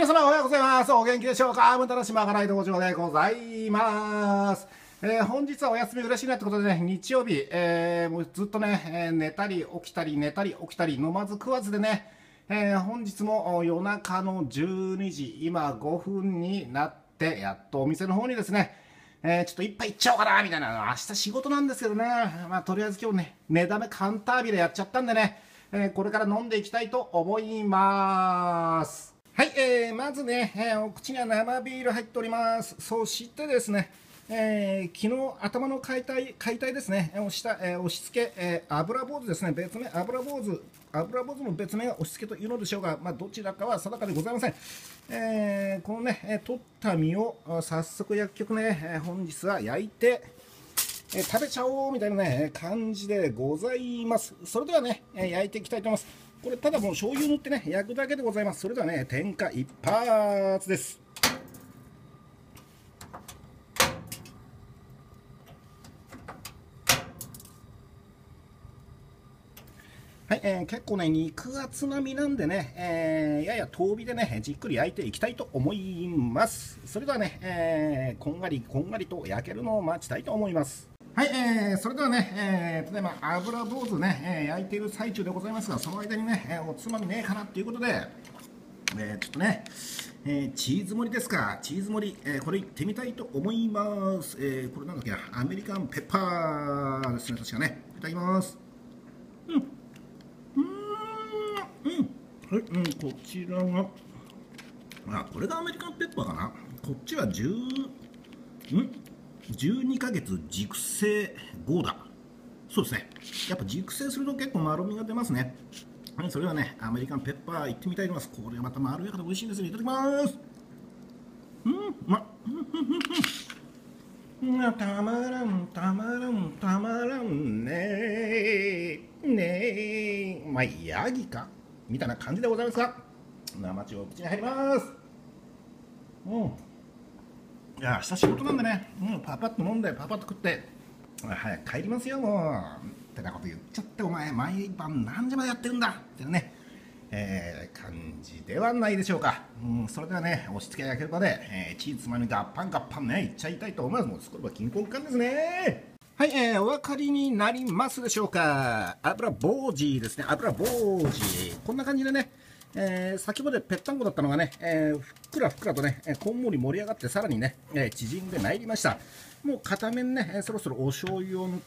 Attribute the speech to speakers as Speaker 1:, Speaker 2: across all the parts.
Speaker 1: 皆様おはようございます。お元気でしょうか。無駄なしまかない道場でございます。本日はお休み嬉しいなってことでね、日曜日、もうずっとね、寝たり起きたり寝たり起きたり飲まず食わずでね、本日も夜中の12時、今5分になって、やっとお店の方にですね、ちょっと一杯いっちゃおうかなみたいな、明日仕事なんですけどね、まあとりあえず今日ね、寝だめカンタービレやっちゃったんでね、これから飲んでいきたいと思います。はい、まずね、お口には生ビール入っております。そしてですね、昨日頭の解体ですね、押し付け、油坊主ですね、別名油坊主の別名が押し付けというのでしょうが、まあ、どちらかは定かでございません。このね、取った身を早速薬局ね、本日は焼いて、食べちゃおうみたいなね、感じでございます。それではね、焼いていきたいと思います。これただもう醤油塗ってね、焼くだけでございます。それではね、天下一発です。はい、結構ね、肉厚な身なんでね、やや遠火でね、じっくり焼いていきたいと思います。それではね、こんがりと焼けるのを待ちたいと思います。はい、それではね、ただいま油坊主ね、焼いている最中でございますが、その間にね、おつまみねえかなっていうことで、ちょっとね、チーズ盛りですか、チーズ盛り、これいってみたいと思います。これなんだっけな、アメリカンペッパーですね、確かね。いただきます。はい、こちらが、これがアメリカンペッパーかな。こっちは12ヶ月熟成5だ。そうですね。やっぱ熟成すると結構まろみが出ますね。はい、それではね、アメリカンペッパーいってみたいと思います。これはまたまろやかで美味しいんですね。いただきます。たまらん、たまらん、たまらんねねまあ、ヤギかみたいな感じでございますが、生中を口に入ります。いや、明日仕事なんでね、パパッと飲んで、パパッと食って、早く帰りますよ、もう。ってなこと言っちゃって、お前、毎晩何時までやってるんだってね、感じではないでしょうか。それではね、押し付け焼けるまで、チーズつまみガッパンガッパンね、いっちゃいたいと思います。もう、これは金婚感ですね。はい、お分かりになりますでしょうか。油ぼうじですね、油ぼうじ。こんな感じでね、先ほどぺったんこだったのがね、ふっくらとね、こんもり盛り上がってさらにね、縮んでまいりました。もう片面ね、そろそろお醤油を塗って、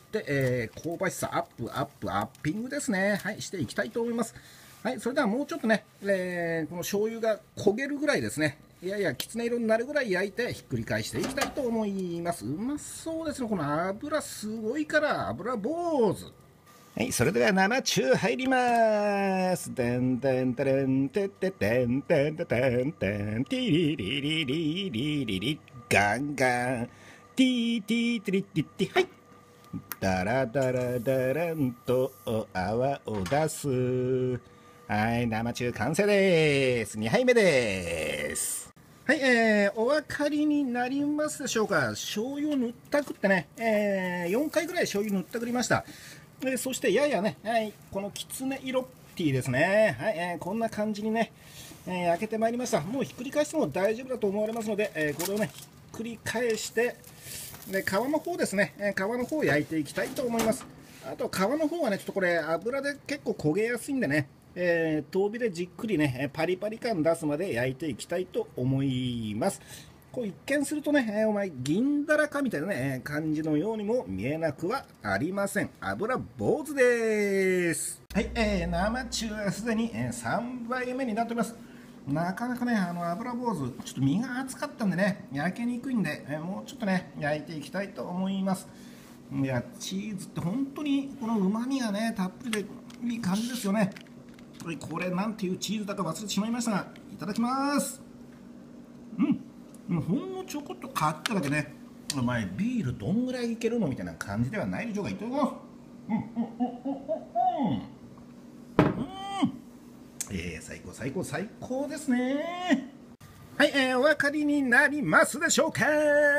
Speaker 1: 香ばしさアッピングですね。はい、していきたいと思います。はい、それではもうちょっとね、この醤油が焦げるぐらいですね、ややきつね色になるぐらい焼いてひっくり返していきたいと思います。うまそうですね、この油すごいから油坊主。はい、それでは生中入ります。てんてんてれんてっててんてんててんてんティリリリリリリリガンガンティーティーティリティティはい。ダラダラダランと泡を出す。はい、生中完成です。2杯目です。はい、お分かりになりますでしょうか。醤油を塗ったくってね、4回ぐらい醤油塗ったくりました。そしてややね、はい、このきつね色ティーですね。はい、こんな感じにね、焼けてまいりました。もうひっくり返しても大丈夫だと思われますので、これをね、ひっくり返して、で皮の方ですね、皮の方を焼いていきたいと思います。あと皮の方はね、ちょっとこれ油で結構焦げやすいんでね、遠火でじっくりね、パリパリ感出すまで焼いていきたいと思います。こう一見するとね、お前銀だらかみたいなね、感じのようにも見えなくはありません。油坊主です。はい、生中はすでに3杯目になっております。なかなかね、油坊主、ちょっと身が厚かったんでね、焼けにくいんで、もうちょっとね、焼いていきたいと思います。いや、チーズって本当にこの旨味がね、たっぷりでいい感じですよね。これなんていうチーズだか忘れてしまいましたが、いただきます。ほんのちょこっと変わっただけね、お前ビールどんぐらいいけるのみたいな感じではないでしょうか。いただきます。最高ですね。はい、お分かりになりますでしょうか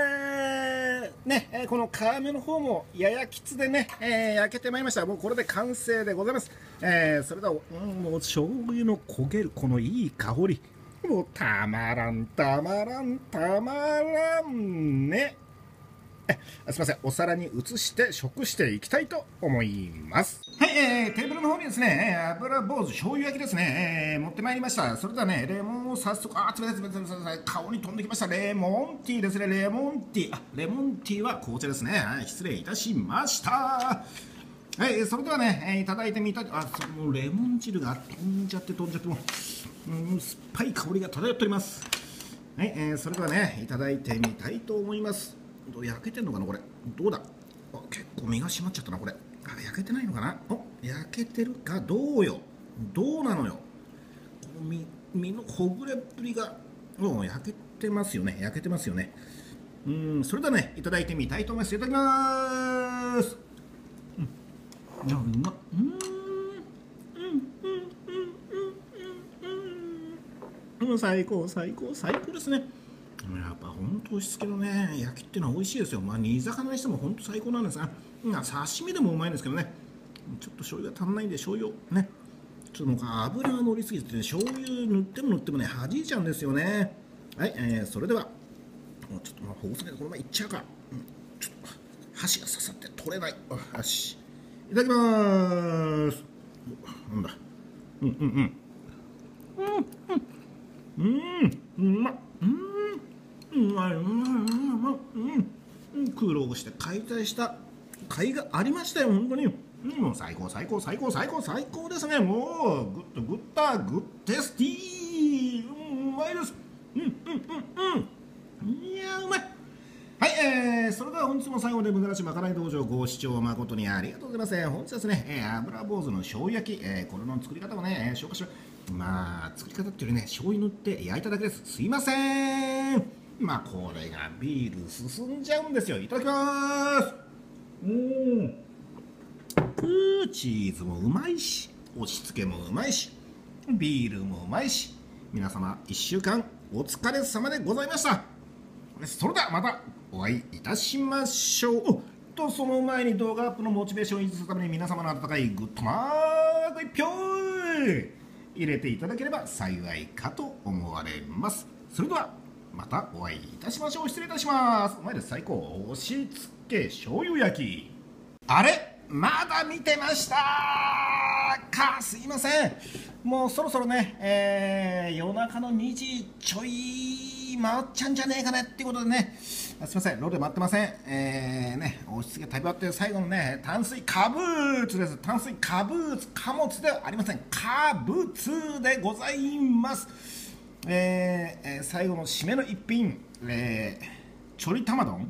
Speaker 1: ね、この皮目の方もややきつでね、焼けてまいりました。もうこれで完成でございます。それでは、もう醤油の焦げるこのいい香り。 もうたまらんたまらんたまらんね。すみません、お皿に移して食していきたいと思います。はい、テーブルの方にですね、油坊主醤油焼きですね、持ってまいりました。それではね、レモンを早速、冷たい冷たい冷たい、顔に飛んできました。レモンティーですね、レモンティー。レモンティーは紅茶ですね。失礼いたしました。はい、それではね、いただいてみたい。そのレモン汁が飛んじゃってもう、酸っぱい香りが漂っております。はい、それではね、いただいてみたいと思います。焼けてんのかなこれ。どうだ。結構身が締まっちゃったなこれ。焼けてないのかな。焼けてるかどうよ。どうなのよ。この身のほぐれっぷりが焼けてますよね。焼けてますよね。それではね、いただいてみたいと思います。いただきます。うまっ。最高最高最高ですね。やっぱ本当押し付けのね焼きっていうのは美味しいですよ。煮魚にしても本当最高なんですが、刺身でもうまいんですけどね、ちょっと醤油が足んないんで醤油をね、ちょっとなんか油が乗りすぎてね、醤油塗っても塗ってもね弾いちゃうんですよね。はい、それではちょっとほぐさないでこのままいっちゃうか。ちょっと箸が刺さって取れない。よし、いただきます。なんだ。うまっ。苦労して解体した甲斐がありましたよ本当に。もう最高最高最高最高最高ですね。もうグッドグッダグッテスティー、うまいです。いやうまい。はい、それでは本日も最後まで無駄なしまかない道場ご視聴誠にありがとうございます。本日ですね、油坊主の醤油焼き、これの作り方をね、紹介します。作り方っていうよりね、醤油塗って焼いただけです。すいません。これがビール進んじゃうんですよ。いただきます。チーズもうまいし、押し付けもうまいし、ビールもうまいし、皆様1週間お疲れ様でございました。それではまたお会いいたしましょう。その前に動画アップのモチベーションを維持するために皆様の温かいグッドマーク1票入れていただければ幸いかと思われます。それではまたお会いいたしましょう。失礼いたします。お前です。最高押し付け醤油焼き。あれまだ見てましたか。すいません。もうそろそろね、夜中の2時ちょい回っちゃうんじゃねえかねっていうことでね、すいません、ロール待ってません。押し付け食べ終わって最後のね、炭水化物です。炭水化物、貨物ではありません。化物でございます。最後の締めの一品、チョリ玉丼。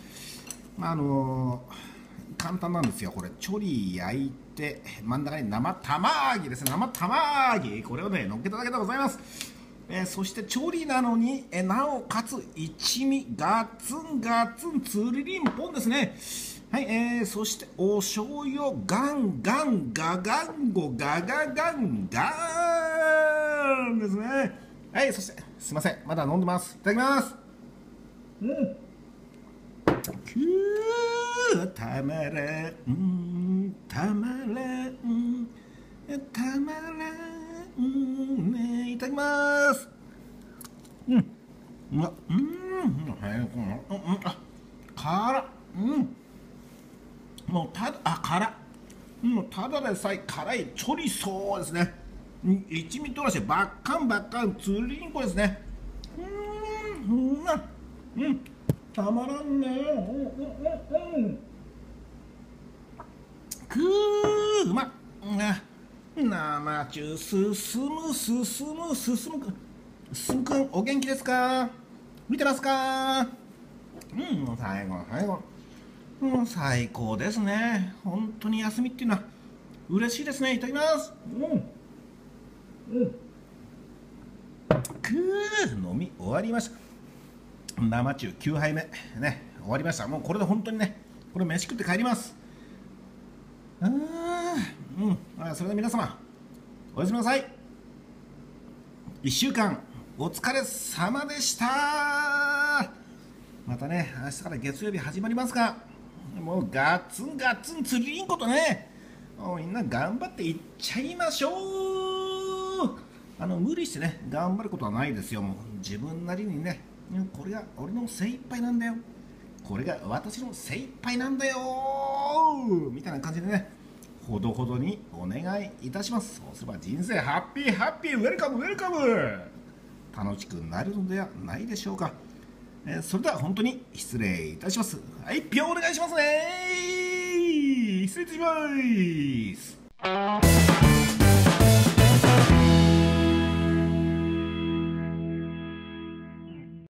Speaker 1: 簡単なんですよ。これチョリ焼いて真ん中に生玉揚げですね。生玉揚げ、これをね乗っけただけでございます。そしてチョリなのになおかつ一味ガツンガツンつりりんぽんですね。はい、そしてお醤油をガンガンガガンゴガガガンガーンですね。はい、そしてすいません、まだ飲んでます。いただきます。たまらんたまらんたまらんね。いただきます。辛もうただでさえ辛いチョリソーですね。一味唐辛子バッカンバッカンつりんこですね。たまらんね。うまっ。生中進むくんお元気ですか。見てますか。最高ですね。本当に休みっていうのは嬉しいですね。いただきます。飲み終わりました。生中9杯目ね、終わりました。もうこれで本当にね、これ飯食って帰ります。それで皆様おやすみなさい。1週間お疲れ様でした。またね、明日から月曜日始まりますが、もうガツンガツンつりんことね、もうみんな頑張っていっちゃいましょう。 無理してね頑張ることはないですよ。もう自分なりにね、これが俺の精一杯なんだよ、これが私の精一杯なんだよみたいな感じでね、ほどほどにお願いいたします。そうすれば人生ハッピーハッピーウェルカムウェルカム、楽しくなるのではないでしょうか。それでは本当に失礼いたします。はい、票お願いしますね。失礼いたします。